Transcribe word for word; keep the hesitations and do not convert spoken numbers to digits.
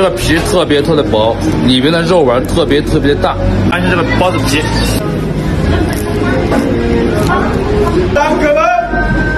这个皮特别特别薄，里面的肉丸特别特别的大。看一下这个包子皮，大哥们。